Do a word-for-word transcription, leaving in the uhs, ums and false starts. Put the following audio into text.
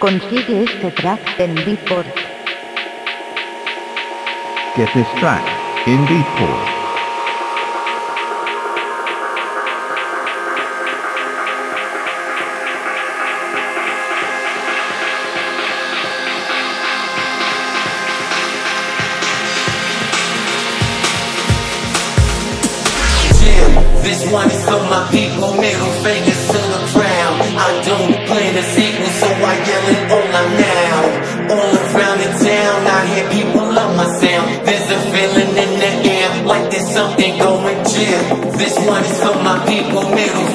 Consigue este track en Beatport. Get this track in Beatport. This one is for my people, middle fingers to the crowd. I don't plan a sequel, so I yell it all out now. All around the town, I hear people love my sound. There's a feeling in the air, like there's something going chill. This one is for my people, middle